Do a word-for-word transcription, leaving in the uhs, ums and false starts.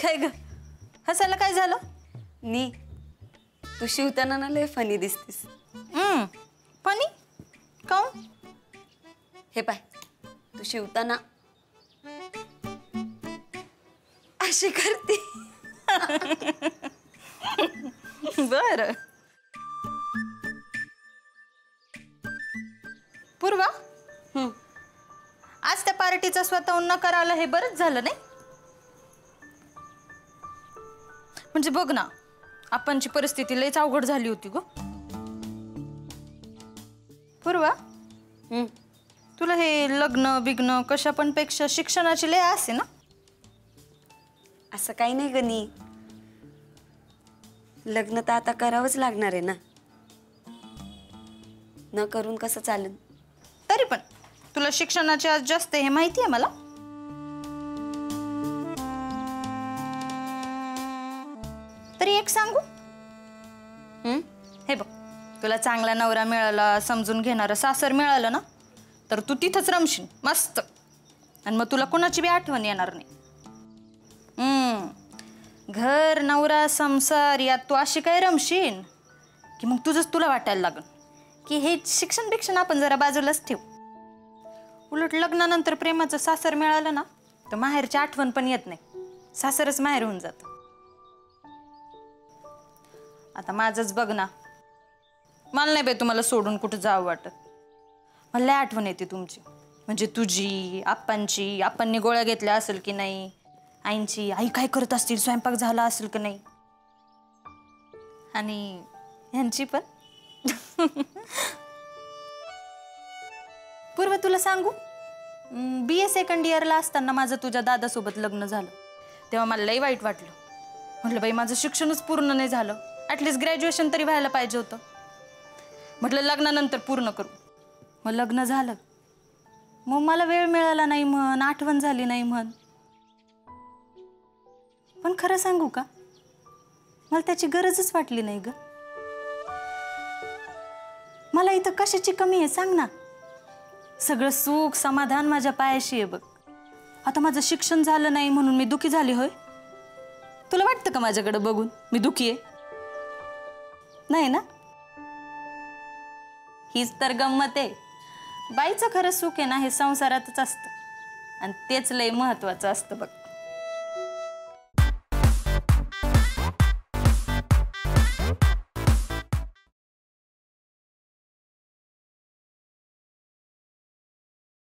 काय ग हसायला काय झालं? नी तू शिवताना ना लय फनी दिसतीस. हम्म फनी काऊन? हे पाय तू शिवताना अशी करते. बर पूर्वा, हम्म आज त्या पार्टीचा स्वतःहून नकार आला हे बरंच झालं नाही? म्हणजे बघ ना, आपणची परिस्थिती लयच अवघड झाली होती ग. पूर्वा, हम्म तुला हे लग्न बिग्न कशा पण पेक्षा शिक्षणाची लय आस आहे ना? असं काही नाही गणी, लग्न तर आता करावंच लागणार आहे ना, न करून कसं चालेल. तरी पण तुला शिक्षणाची आज जास्त हे माहिती आहे मला. तरी एक सांगू, हम्म हे बघ, तुला चांगला नवरा मिळाला, समजून घेणारं सासर मिळालं ना, तर तू तिथंच रमशील मस्त, आणि मग तुला कोणाची बी आठवण येणार नाही. हम्म घर नवरा संसार यात तू अशी काय रमशील की मग तुझंच तुला वाटायला लागल की हे शिक्षण बिक्षण आपण जरा बाजूलाच ठेवू. उलट लग्नानंतर प्रेमाचं सासर मिळालं ना, तर माहेरची आठवण पण येत नाही, सासरच माहेर होऊन जात. आता माझंच बघ ना, मला नाही बाई तुम्हाला सोडून कुठं जावं वाटत. मला लय आठवण येते तुमची, म्हणजे तुझी, आप्पांची, आप्पांनी गोळ्या घेतल्या असेल की नाही, आईंची, आई काय करत असतील, स्वयंपाक झाला असेल की नाही, आणि ह्यांची पण. पूर्व तुला सांगू, बी ए सेकंड इयरला असताना माझं तुझ्या दादासोबत लग्न झालं, तेव्हा मला लई वाईट वाटलं. म्हटलं बाई माझं शिक्षणच पूर्ण नाही झालं, ॲटलिस्ट ग्रॅज्युएशन तरी व्हायला पाहिजे होतं. म्हटलं लग्नानंतर पूर्ण करू. मग लग्न झालं, मग मला वेळ मिळाला नाही म्हण, आठवण झाली नाही म्हण. पण खरं सांगू का, मला त्याची गरजच वाटली नाही ग. मला इथं कशाची कमी आहे सांग ना. सगळं सुख समाधान माझ्या पायाशी आहे बघ. आता माझं शिक्षण झालं नाही म्हणून मी दुखी झाली होय? तुला वाटतं का माझ्याकडे बघून मी दुखी आहे? नाही ना. हीच तर गंमत आहे. बाईचं खरं सुख आहे ना, हे संसारातच असतं, आणि तेच लय महत्वाचं असतं बघ.